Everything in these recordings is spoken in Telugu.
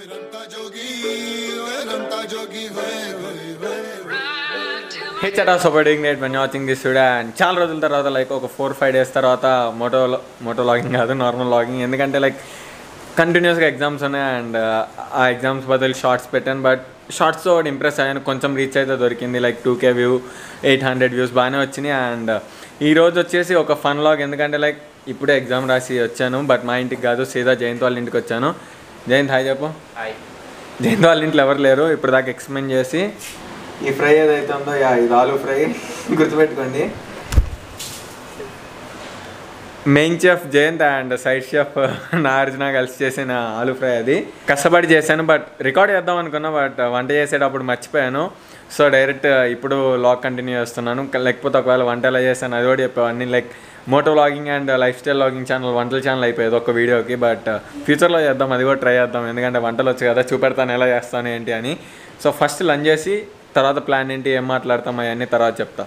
హే చటా సూపర్ నేట్ when watching this video and చాలా రోజుల తర్వాత లైక్ ఒక 4-5 డేస్ తర్వాత మోటో లాగింగ్ కాదు నార్మల్ లాగింగ్, ఎందుకంటే లైక్ కంటిన్యూస్గా ఎగ్జామ్స్ ఉన్నాయి అండ్ ఆ ఎగ్జామ్స్ బదులు షార్ట్స్ పెట్టాను. బట్ షార్ట్స్తో ఇంప్రెస్ అయ్యాను, కొంచెం రీచ్ అయితే దొరికింది, లైక్ 2K వ్యూ 800 వ్యూస్ బాగానే వచ్చినాయి. అండ్ ఈరోజు వచ్చేసి ఒక ఫన్ లాగ్, ఎందుకంటే లైక్ ఇప్పుడే ఎగ్జామ్ రాసి వచ్చాను, బట్ మా ఇంటికి కాదు సీదా జయంత్ వాళ్ళ ఇంటికి వచ్చాను. జయంత్ హాయ్ చెప్పు. హాయ్. జయంత్ వాళ్ళ ఇంట్లో ఎవరు లేరు, ఇప్పుడు దాకా ఎక్స్ప్లెయిన్ చేసి ఈ ఫ్రై ఏదైతే ఉందో ఇది ఆలూ ఫ్రై గుర్తుపెట్టుకోండి. Main chef Jayant and side chef Nagarjuna కలిసి చేసిన ఆలూ ఫ్రై అది కష్టపడి చేశాను. బట్ రికార్డ్ చేద్దాం అనుకున్నా, బట్ వంట చేసేటప్పుడు మర్చిపోయాను. సో డైరెక్ట్ ఇప్పుడు లాగ్ కంటిన్యూ చేస్తున్నాను. లేకపోతే ఒకవేళ వంట ఎలా చేశాను అది కూడా చెప్పేవాడిని. Like moto vlogging and lifestyle vlogging channel, వంటల ఛానల్ అయిపోయేది ఒక వీడియోకి. బట్ ఫ్యూచర్లో చేద్దాం, అది కూడా ట్రై చేద్దాం, ఎందుకంటే వంటలు వచ్చి కదా చూపెడతాను ఎలా చేస్తాను ఏంటి అని. సో ఫస్ట్ లంచ్ చేసి తర్వాత ప్లాన్ ఏంటి ఏం మాట్లాడతాం అవన్నీ తర్వాత చెప్తా.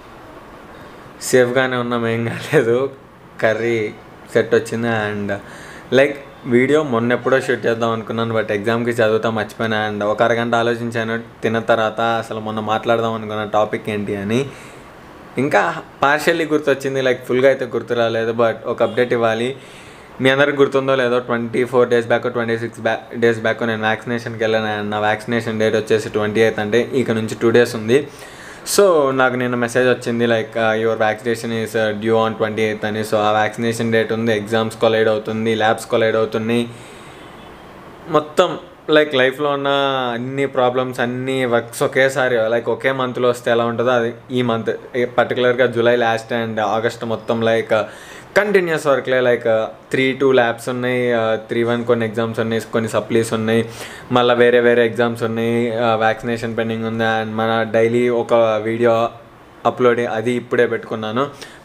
సేఫ్గానే ఉన్నాం, ఏం కాలేదు, కర్రీ సెట్ వచ్చింది. అండ్ లైక్ వీడియో మొన్నెప్పుడో షూట్ చేద్దాం అనుకున్నాను, బట్ ఎగ్జామ్కి చదువుతా మర్చిపోయినా. అండ్ ఒక అరగంట ఆలోచించాను తిన్న తర్వాత అసలు మొన్న మాట్లాడదాం అనుకున్న టాపిక్ ఏంటి అని. ఇంకా పార్షియల్లీ గుర్తొచ్చింది, లైక్ ఫుల్గా అయితే గుర్తు రాలేదు. బట్ ఒక అప్డేట్ ఇవ్వాలి. మీ అందరికి గుర్తుందో లేదో 24 డేస్ బ్యాక్ 26 డేస్ బ్యాక్ నేను వ్యాక్సినేషన్కి వెళ్ళాను. అండ్ నా వ్యాక్సినేషన్ డేట్ వచ్చేసి 28th, అంటే ఇక నుంచి 2 days ఉంది. సో నాకు నేను మెసేజ్ వచ్చింది like your vaccination is due on 28th అని. సో ఆ వ్యాక్సినేషన్ డేట్ ఉంది, ఎగ్జామ్స్ కొలైడ్ అవుతుంది, ల్యాబ్స్ కొలైడ్ అవుతున్నాయి, మొత్తం లైక్ లైఫ్లో ఉన్న అన్ని ప్రాబ్లమ్స్ అన్ని వర్క్స్ ఒకేసారి లైక్ ఒకే మంత్లో వస్తే ఎలా ఉంటుందో అది ఈ మంత్ పర్టికులర్గా జూలై లాస్ట్ అండ్ ఆగస్ట్ మొత్తం లైక్ కంటిన్యూస్ వర్క్లే. లైక్ 3-2 ల్యాబ్స్ ఉన్నాయి, 3-1 కొన్ని ఎగ్జామ్స్ ఉన్నాయి, కొన్ని సప్లీస్ ఉన్నాయి, మళ్ళీ వేరే ఎగ్జామ్స్ ఉన్నాయి, వ్యాక్సినేషన్ పెండింగ్ ఉంది. అండ్ మన డైలీ ఒక వీడియో అప్లోడ్ అది ఇప్పుడే పెట్టుకుంది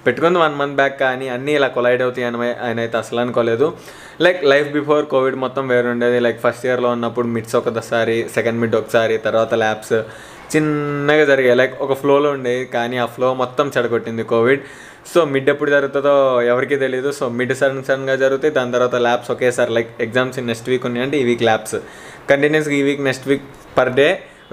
1 month బ్యాక్. కానీ అన్నీ ఇలా కొలైడ్ అవుతాయి అని ఆయన అయితే అసలు అనుకోలేదు. లైక్ లైఫ్ బిఫోర్ కోవిడ్ మొత్తం వేరు ఉండేది. లైక్ ఫస్ట్ ఇయర్లో ఉన్నప్పుడు మిడ్స్ ఒకసారి, సెకండ్ మిడ్ ఒకసారి, తర్వాత ల్యాబ్స్ చిన్నగా జరిగాయి, లైక్ ఒక ఫ్లోలో ఉండేది. కానీ ఆ ఫ్లో మొత్తం చెడగొట్టింది కోవిడ్. సో మిడ్ ఎప్పుడు జరుగుతుందో ఎవరికీ తెలియదు. సో మిడ్ సడన్గా జరుగుతాయి, దాని తర్వాత ల్యాబ్స్ ఒకేసారి. లైక్ ఎగ్జామ్స్ నెక్స్ట్ వీక్ ఉన్నాయి అంటే ఈ వీక్ ల్యాబ్స్ కంటిన్యూస్గా, ఈ week next week per day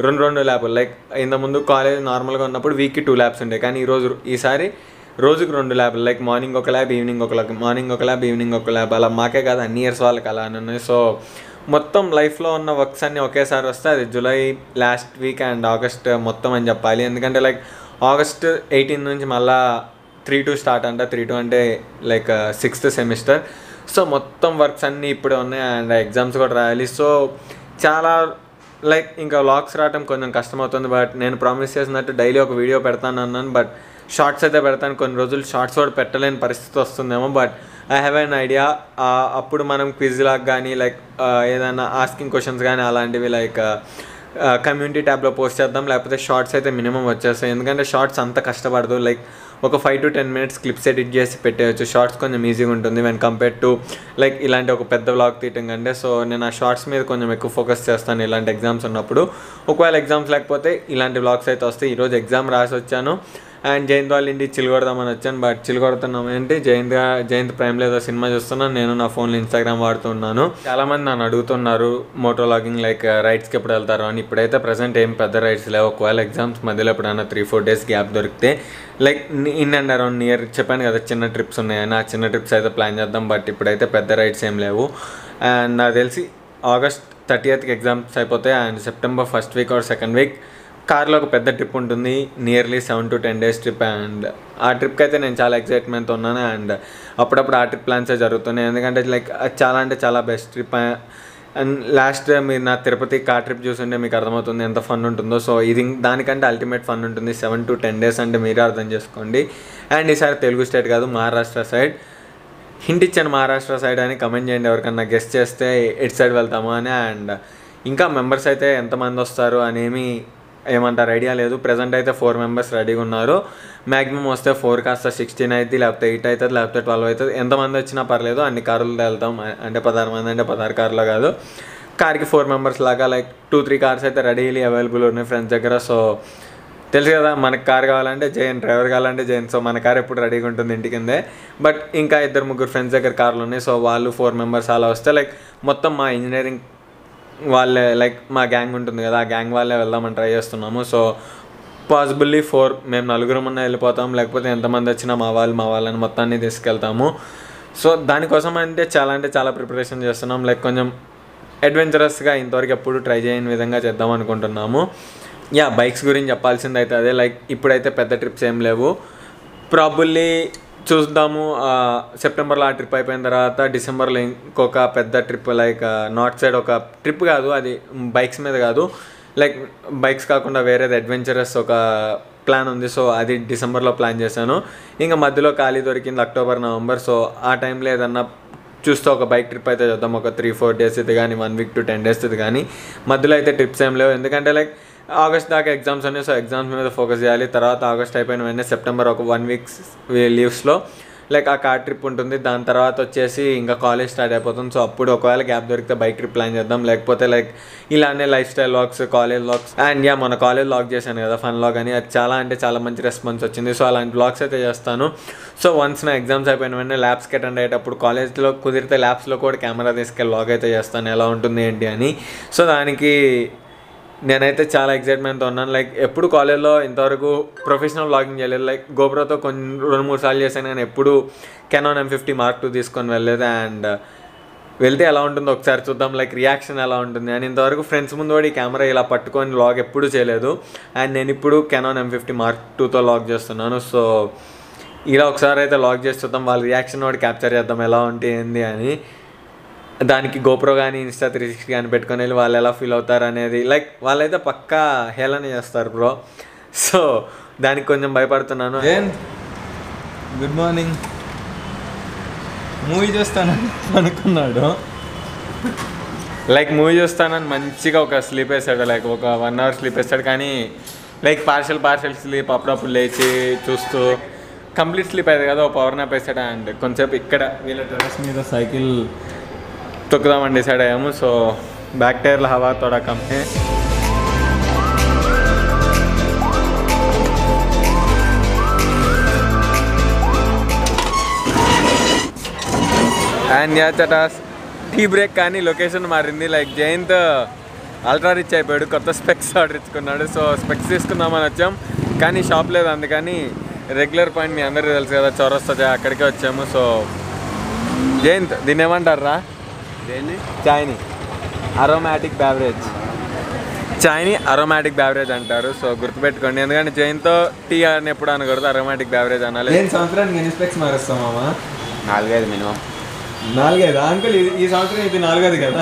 2 ల్యాబ్లు. లైక్ ఇంతకుముందు కాలేజ్ నార్మల్గా ఉన్నప్పుడు వీక్కి 2 ల్యాబ్స్ ఉండే, కానీ ఈసారి రోజుకి 2 ల్యాబ్లు. లైక్ మార్నింగ్ ఒక ల్యాబ్, ఈవినింగ్ ఒక ల్యాబ్, మార్నింగ్ ఒక ల్యాబ్, ఈవినింగ్ ఒక ల్యాబ్. అలా మాకే కాదు అన్ని ఇయర్స్ వాళ్ళకి అలా ఉన్నాయి. సో మొత్తం లైఫ్లో ఉన్న వర్క్స్ అన్నీ ఒకేసారి వస్తే అది July last week and August మొత్తం అని చెప్పాలి. ఎందుకంటే లైక్ ఆగస్ట్ 18 నుంచి మళ్ళీ 3-2 స్టార్ట్ అంట. 3-2 అంటే లైక్ 6th సెమిస్టర్. సో మొత్తం వర్క్స్ అన్నీ ఇప్పుడే ఉన్నాయి అండ్ ఎగ్జామ్స్ కూడా రాయాలి. సో చాలా లైక్ ఇంకా వ్లాగ్స్ రావడం కొంచెం కష్టమవుతుంది. బట్ నేను ప్రామిస్ చేసినట్టు డైలీ ఒక వీడియో పెడతాను అన్నాను. బట్ షార్ట్స్ అయితే పెడతాను. కొన్ని రోజులు షార్ట్స్ కూడా పెట్టలేని పరిస్థితి వస్తుందేమో. But I have an idea. అప్పుడు మనం క్విజ్ లాగా కానీ లైక్ ఏదైనా ఆస్కింగ్ క్వశ్చన్స్ కానీ అలాంటివి లైక్ కమ్యూనిటీ ట్యాబ్లో పోస్ట్ చేద్దాం. లేకపోతే షార్ట్స్ అయితే మినిమం వచ్చేస్తాయి, ఎందుకంటే షార్ట్స్ అంత కష్టపడదు. లైక్ ఒక 5 to 10 minutes క్లిప్స్ ఎడిట్ చేసి పెట్టేయచ్చు. షార్ట్స్ కొంచెం ఈజీగా ఉంటుంది వెన్ కంపేర్ టు లైక్ ఇలాంటి ఒక పెద్ద వ్లాగ్ తీయటం కంటే. సో నేను ఆ షార్ట్స్ మీద కొంచెం ఎక్కువ ఫోకస్ చేస్తాను ఇలాంటి ఎగ్జామ్స్ ఉన్నప్పుడు. ఒకవేళ ఎగ్జామ్స్ లేకపోతే ఇలాంటి వ్లాగ్స్ అయితే వస్తాయి. ఈరోజు ఎగ్జామ్ రాసి వచ్చాను అండ్ జయంత్ వాళ్ళ ఇంటికి చిలుగొడదామని వచ్చాను. బట్ చిలుగొడుతున్నాం ఏంటి, జయంత్ ప్రైమ్లో ఏదో సినిమా చూస్తున్నాను, నేను నా ఫోన్లో ఇన్స్టాగ్రామ్ వాడుతున్నాను. చాలామంది నన్ను అడుగుతున్నారు మోటో వ్లాగింగ్ లైక్ రైడ్స్కి ఎప్పుడు వెళ్తారు అని. ఇప్పుడైతే ప్రజెంట్ ఏం పెద్ద రైడ్స్ లేవు. ఒకవేళ ఎగ్జామ్స్ మధ్యలో ఎప్పుడైనా 3-4 days గ్యాప్ దొరికితే like in and around near చెప్పాను కదా చిన్న ట్రిప్స్ ఉన్నాయని, ఆ చిన్న ట్రిప్స్ అయితే ప్లాన్ చేద్దాం. బట్ ఇప్పుడైతే పెద్ద రైడ్స్ ఏం లేవు. అండ్ నాకు తెలిసి ఆగస్ట్ 30th ఎగ్జామ్స్ అయిపోతాయి and September 1st week or 2nd week కార్లో ఒక పెద్ద ట్రిప్ ఉంటుంది, nearly 7 to 10 days trip. And ఆ ట్రిప్కి అయితే నేను చాలా ఎక్సైట్మెంట్తో ఉన్నాను. అండ్ అప్పుడప్పుడు ఆ ట్రిప్ ప్లాన్సే జరుగుతున్నాయి, ఎందుకంటే లైక్ చాలా అంటే చాలా బెస్ట్ ట్రిప్. అండ్ లాస్ట్ మీరు నా తిరుపతి కార్ ట్రిప్ చూస్తుంటే మీకు అర్థమవుతుంది ఎంత ఫన్ ఉంటుందో. సో ఇది దానికంటే అల్టిమేట్ ఫన్ ఉంటుంది. 7 to 10 days అంటే మీరే అర్థం చేసుకోండి. అండ్ ఈసారి తెలుగు స్టేట్ కాదు, మహారాష్ట్ర సైడ్. హింట్ ఇచ్చాను మహారాష్ట్ర సైడ్ అని, కమెంట్ చేయండి ఎవరికన్నా గెస్ట్ చేస్తే ఎటు సైడ్ వెళ్తాము అని. అండ్ ఇంకా మెంబర్స్ అయితే ఎంతమంది వస్తారు అనేమి ఏమంటారు ఐడియా లేదు. ప్రజెంట్ అయితే 4 members రెడీగా ఉన్నారు. మ్యాక్సిమం వస్తే 4 కాస్త 16 అవుతుంది, లేకపోతే 8 అవుతుంది, లేకపోతే 12 అవుతుంది. ఎంతమంది వచ్చినా పర్లేదు, అన్ని కార్లతో వెళ్తాం. అంటే 16 మంది అంటే 16 కార్లో కాదు, కార్కి 4 members లాగా. లైక్ 2-3 కార్స్ అయితే రెడీలీ అవైలబుల్ ఉన్నాయి ఫ్రెండ్స్ దగ్గర. సో తెలుసు కదా, మనకు కార్ కావాలంటే జైన్, డ్రైవర్ కావాలంటే జైన్. సో మన కార్ ఎప్పుడు రెడీగా ఉంటుంది ఇంటి కిందే. బట్ ఇంకా 2-3 ఫ్రెండ్స్ దగ్గర కార్లు ఉన్నాయి. సో వాళ్ళు 4 members అలా వస్తే లైక్ మొత్తం మా ఇంజనీరింగ్ వాళ్ళే లైక్ మా గ్యాంగ్ ఉంటుంది కదా, ఆ గ్యాంగ్ వాళ్ళే వెళ్దామని ట్రై చేస్తున్నాము. సో పాసిబుల్లీ 4 మేము నలుగురమన్నా వెళ్ళిపోతాం, లేకపోతే ఎంతమంది వచ్చినా మా వాళ్ళని మొత్తాన్ని తీసుకెళ్తాము. సో దానికోసం అంటే చాలా ప్రిపరేషన్ చేస్తున్నాం. లైక్ కొంచెం అడ్వెంచరస్గా ఇంతవరకు ఎప్పుడు ట్రై చేయని విధంగా చేద్దాం అనుకుంటున్నాము. బైక్స్ గురించి చెప్పాల్సింది అయితే అదే. లైక్ ఇప్పుడైతే పెద్ద ట్రిప్స్ ఏం లేవు. ప్రాబుల్లీ చూద్దాము, సెప్టెంబర్లో ఆ ట్రిప్ అయిపోయిన తర్వాత డిసెంబర్లో ఇంకొక పెద్ద ట్రిప్, లైక్ నార్త్ సైడ్ ఒక ట్రిప్ కాదు, అది బైక్స్ మీద కాదు, లైక్ బైక్స్ కాకుండా వేరేది అడ్వెంచరస్ ఒక ప్లాన్ ఉంది. సో అది డిసెంబర్లో ప్లాన్ చేశాను. ఇంకా మధ్యలో ఖాళీ దొరికింది అక్టోబర్ నవంబర్. సో ఆ టైంలో ఏదన్నా చూస్తే ఒక బైక్ ట్రిప్ అయితే చూద్దాం, ఒక 3-4 days ఇది కానీ 1 week to 10 days ఇది కానీ. మధ్యలో అయితే ట్రిప్స్ ఏం లేవు, ఎందుకంటే లైక్ ఆగస్ట్ దాకా ఎగ్జామ్స్ ఉన్నాయి. సో ఎగ్జామ్స్ మీద ఫోకస్ చేయాలి. తర్వాత ఆగస్ట్ అయిపోయిన వెంటనే సెప్టెంబర్ ఒక 1 week లీవ్స్లో లైక్ ఆ కార్ ట్రిప్ ఉంటుంది. దాని తర్వాత వచ్చేసి ఇంకా కాలేజ్ స్టార్ట్ అయిపోతుంది. సో అప్పుడు ఒకవేళ గ్యాప్ దొరికితే బైక్ ట్రిప్ ప్లాన్ చేద్దాం, లేకపోతే లైక్ ఇలానే lifestyle vlogs, college vlogs. And మన కాలేజ్ వ్లాగ్ చేశాను కదా, ఫన్ వ్లాగ్ అని, అది చాలా మంచి రెస్పాన్స్ వచ్చింది. సో అలాంటి వ్లాగ్స్ అయితే చేస్తాను. సో వన్స్ నా ఎగ్జామ్స్ అయిపోయిన వెంటనే ల్యాబ్స్కి అటెండ్ అయ్యేటప్పుడు కాలేజ్లో కుదిరితే ల్యాబ్స్లో కూడా కెమెరా తీసుకెళ్ళి వ్లాగ్ అయితే చేస్తాను, ఎలా ఉంటుంది ఏంటి అని. సో దానికి నేనైతే చాలా ఎక్సైట్మెంట్తో ఉన్నాను. లైక్ ఎప్పుడు కాలేజ్లో ఇంతవరకు ప్రొఫెషనల్ వ్లాగింగ్ చేయలేదు. లైక్ గోప్రోతో 2-3 సార్లు చేశాను, కానీ ఎప్పుడు కెనాన్ M50 Mark II తీసుకొని వెళ్ళలేదు. అండ్ వెళ్తే ఎలా ఉంటుందో ఒకసారి చూద్దాం, లైక్ రియాక్షన్ ఎలా ఉంటుంది అని. ఇంతవరకు ఫ్రెండ్స్ ముందు కూడా ఈ కెమెరా ఇలా పట్టుకొని వ్లాగ్ ఎప్పుడూ చేయలేదు. అండ్ నేను ఇప్పుడు కెనాన్ M50 Mark IIతో వ్లాగ్ చేస్తున్నాను. సో ఇలా ఒకసారి అయితే వ్లాగ్ చేసి చూద్దాం, వాళ్ళ రియాక్షన్ కూడా క్యాప్చర్ చేద్దాం ఎలా ఉంటే ఏంది అని. దానికి గోప్రో కానీ Insta 360 కానీ పెట్టుకొని వెళ్ళి వాళ్ళు ఎలా ఫీల్ అవుతారు అనేది, లైక్ వాళ్ళైతే పక్కా హేళన చేస్తారు బ్రో. సో దానికి కొంచెం భయపడుతున్నాను. Good morning. మూవీ చూస్తానని అనుకున్నాడు, లైక్ మూవీ చూస్తానని మంచిగా ఒక స్లీప్ వేసాడు, లైక్ ఒక 1 hour స్లీప్ వేస్తాడు. కానీ లైక్ పార్షల్ స్లీప్, అప్పుడప్పుడు లేచి చూస్తూ కంప్లీట్ స్లీప్ అయ్యేది కదా, ఒక పవర్ నాప్ వేసాడు. అండ్ కొంచెంసేపు ఇక్కడ వీళ్ళ టెర్రస్ మీద సైకిల్ తొక్కుదామని డిసైడ్ అయ్యాము. సో బ్యాక్ టైర్లో హవా తోడా కమ్ హై. అండ్ చటాస్ టీ బ్రేక్ కానీ లొకేషన్ మారింది. లైక్ జయంత్ అల్ట్రా రిచ్ అయిపోయాడు, కొత్త స్పెక్స్ ఆర్డర్ ఇచ్చుకున్నాడు. సో స్పెక్స్ తీసుకుందామని వచ్చాం, కానీ షాప్ లేదు. అందుకని రెగ్యులర్ పాయింట్ మీ అందరికీ తెలుసు కదా, చౌరస్తా, అక్కడికే వచ్చాము. సో జయంత్ దీన్ని ఏమంటారా? చాయ్ని అరోమాటిక్ బ్యావరేజ్ అంటారు. సో గుర్తుపెట్టుకోండి, ఎందుకంటే జైన్తో టీ అని ఎప్పుడు అనకూడదు, అరోమాటిక్ బ్యావరేజ్ అనాలి. నేను సంవత్సరానికి ఎన్ని స్పెక్స్ మారుస్తామా? 4-5 మినిమం. 4 అంకుల్, ఈ సంవత్సరం ఇది 4ది కదా?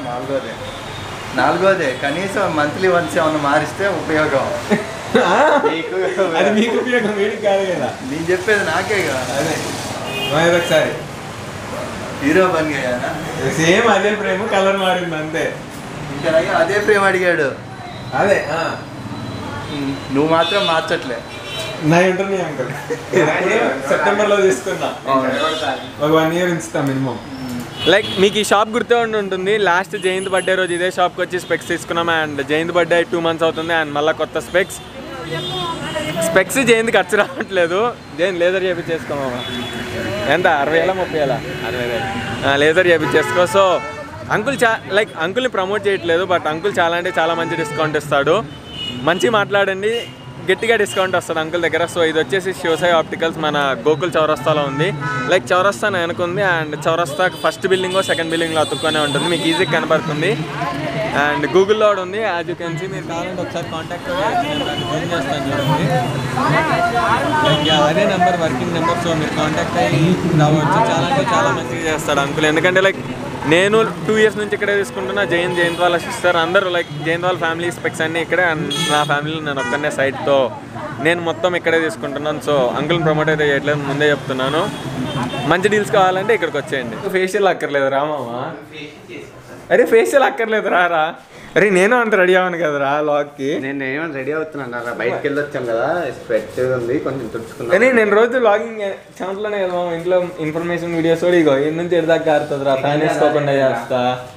4దే కనీసం మంత్లీ వన్స్ ఏమన్నా మారిస్తే ఉపయోగం. అది మీకు ఉపయోగం, వీడికి కాదు కదా. నేను చెప్పేది నాకే కదా. అదే ఒకసారి హీరో బన్ గయానా, సేమ్ అదే ప్రేమ, కలర్ మారింది అంతే. ఇంకా అదే ప్రేమ అడిగాడు. అదే నువ్వు మాత్రం మార్చట్లే. నా ఉంటుంది అంకుల్, సెప్టెంబర్లో తీసుకున్నా, ఒక 1 year ఉంచుతా మినిమం. లైక్ మీకు ఈ షాప్ గుర్తే ఉంటుంది, లాస్ట్ జయంత్ బర్త్డే రోజు ఇదే షాప్కి వచ్చి స్పెక్స్ తీసుకున్నాం. అండ్ జయంత్ బర్త్డే 2 months అవుతుంది. అండ్ మళ్ళీ కొత్త స్పెక్స్ జయంత్ ఖర్చు రావట్లేదు. జయంత్ లేజర్ చేయించేసుకోమా, ఎంత 60,000 30,000? 60,000 లేజర్ చేయించేసుకో. సో అంకుల్ లైక్ అంకుల్ని ప్రమోట్ చేయట్లేదు, బట్ అంకుల్ చాలా మంచి డిస్కౌంట్ ఇస్తాడు. మంచి మాట్లాడండి, గట్టిగా డిస్కౌంట్ వస్తుంది అంకుల్ దగ్గర. సో ఇది వచ్చేసి శివసాయి ఆప్టికల్స్, మన గోకుల్ చౌరస్తాలో ఉంది. లైక్ చౌరస్తా వెనకుంది, అండ్ చౌరస్తా ఫస్ట్ బిల్డింగో సెకండ్ బిల్డింగ్లో అతుక్కొనే ఉంటుంది, మీకు ఈజీగా కనబడుతుంది. అండ్ గూగుల్లో కూడా ఉంది, యాజ్ యూ కెన్ సీ. మీరు కావాలంటే ఒకసారి కాంటాక్ట్ చేస్తాను చూడండి, అదే నెంబర్, వర్కింగ్ నెంబర్. సో మీరు కాంటాక్ట్ అయ్యి రావచ్చు. చాలా మంచిగా చేస్తాడు అంకుల్. ఎందుకంటే లైక్ నేను 2 years నుంచి ఇక్కడే తీసుకుంటున్నా. జయంత్ వాళ్ళ సిస్టర్ అందరూ, లైక్ జయంత్ వాళ్ళ ఫ్యామిలీ స్పెక్స్ అన్నీ ఇక్కడే. నా ఫ్యామిలీలో నేను ఒక్కనే సైడ్తో నేను మొత్తం ఇక్కడే తీసుకుంటున్నాను. సో అంకుల్ని ప్రమోట్ అయితే చేయట్లేదు, ముందే చెప్తున్నాను. మంచి డీల్స్ కావాలంటే ఇక్కడికి వచ్చేయండి. ఫేషియల్ అక్కర్లేదు రామా, అరే ఫేషియల్ అక్కర్లేదు రా. అరే నేను అంత రెడీ అవ్వను కదరా లాగ్కి. నేను ఏమైనా రెడీ అవుతున్నాను రా, బయటకు వెళ్ళి వచ్చాం కదా, స్వెట్ ఉంది కొంచెం తుడుచుకున్నాను. కానీ నేను రోజు లాగింగ్ ఛానల్లోనే కదా ఇంట్లో ఇన్ఫర్మేషన్ వీడియోస్ కూడా ఇగో ఎన్ని నుంచి ఎడదాకా కారుతుంది రా, ఫ్యాన్ వేసుకోకుండా చేస్తా.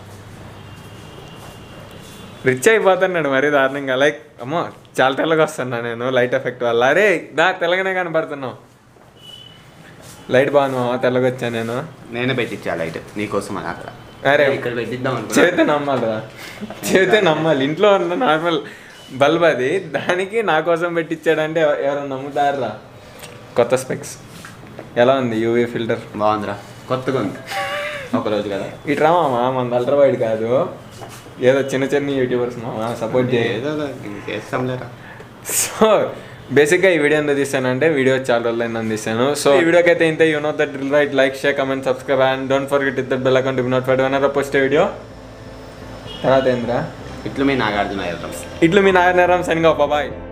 రిచ్ అయిపోతున్నాడు మరీ దారుణంగా. లైక్ అమ్మో చాలా తెల్లగా వస్తున్నా నేను లైట్ ఎఫెక్ట్ వల్ల. అరే తెల్లగానే కనపడుతున్నావు, లైట్ బాగున్నా తెల్లగా వచ్చా. నేనే పెట్టించా లైట్ నీకోసం అని అక్కడ. అరే ఇక్కడ పెట్టిద్దాం అనుకో. చెబితే నమ్మాలిరా, చెబితే నమ్మాలి. ఇంట్లో ఉన్న నార్మల్ బల్బ్ అది, దానికి నా కోసం పెట్టించాడంటే ఎవరైనా నమ్ముతారా? కొత్త స్పెక్స్ ఎలా ఉంది? యూవీ ఫిల్టర్ బాగుందిరా, కొత్తగా ఉంది, ఒకరోజు కదా. ఇట్రా మామ, మన అల్ట్రా వైడ్ కాదు, ఏదో చిన్న చిన్న యూట్యూబర్స్ మామ సపోర్ట్ చేయ. ఏదో ఇంకేస్తాంలేరా. సో బేసిక్గా ఈ వీడియో ఎందుకు తీస్తానంటే, వీడియో చాలా రోజులైంది అందిస్తాను. సో ఈ వీడియోకి అయితే ఇంత. You know that drill right. Like, share, comment, subscribe and don't forget hit that bell icon to be notified when I post video. తర్వాత ఏంద్రా? ఇట్లు మీ నాగార్జున. ఇట్లు మీ నాగనరం సైనింగ్ ఆఫ్. బాయ్.